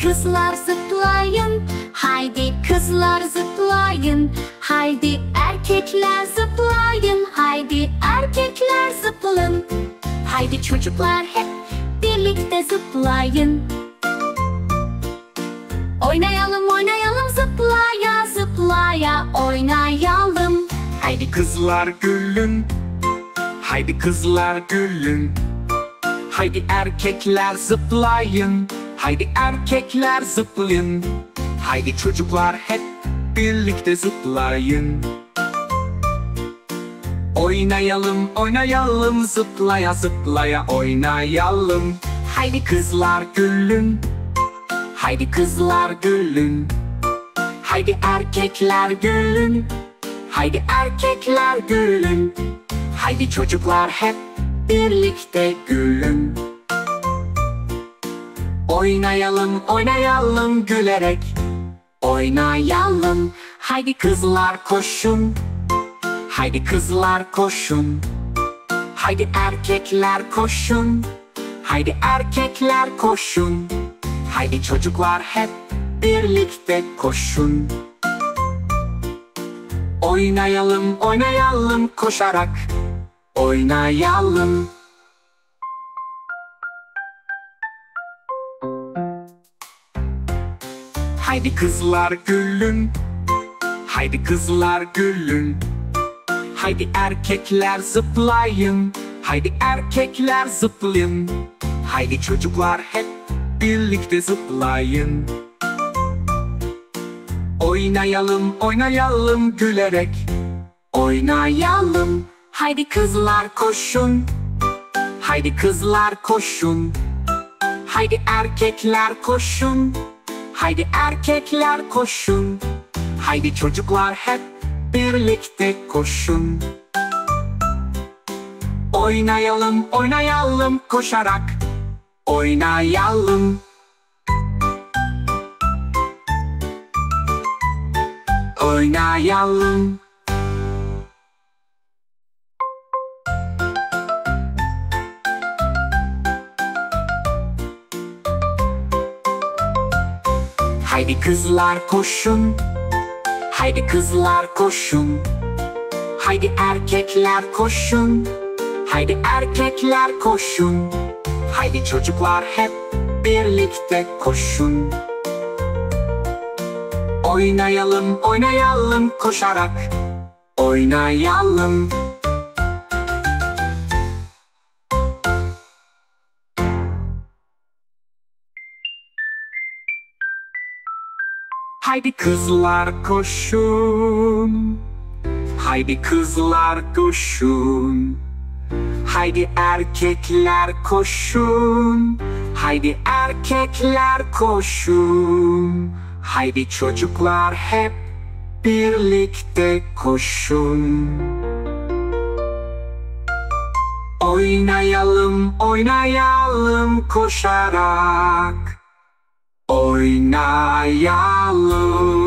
kızlar zıplayın, haydi kızlar zıplayın. Haydi erkekler zıplayın, haydi erkekler zıplayın. Haydi çocuklar hep birlikte zıplayın. Oynayalım oynayalım zıplaya zıplaya oynayalım. Haydi kızlar gülün, haydi kızlar gülün. Haydi erkekler zıplayın, haydi erkekler zıplayın. Haydi çocuklar hep birlikte zıplayın. Oynayalım oynayalım zıplaya zıplaya oynayalım. Haydi kızlar gülün, haydi kızlar gülün. Haydi erkekler gülün, haydi erkekler gülün. Haydi çocuklar hep birlikte gülün. Oynayalım oynayalım gülerek oynayalım. Haydi kızlar koşun, haydi kızlar koşun. Haydi erkekler koşun, haydi erkekler koşun. Haydi çocuklar hep birlikte koşun. Oynayalım oynayalım koşarak oynayalım. Haydi kızlar gülün, haydi kızlar gülün. Haydi erkekler zıplayın, haydi erkekler zıplayın. Haydi çocuklar hep birlikte zıplayın. Oynayalım oynayalım gülerek oynayalım. Haydi kızlar koşun, haydi kızlar koşun. Haydi erkekler koşun, haydi erkekler koşun. Haydi çocuklar hep birlikte koşun. Oynayalım oynayalım koşarak oynayalım. Oynayalım. Haydi kızlar koşun, haydi kızlar koşun. Haydi erkekler koşun, haydi erkekler koşun. Haydi çocuklar hep birlikte koşun. Oynayalım oynayalım koşarak oynayalım. Haydi kızlar koşun, haydi kızlar koşun. Haydi erkekler koşun, haydi erkekler koşun. Haydi çocuklar hep birlikte koşun. Oynayalım oynayalım koşarak oynayalım.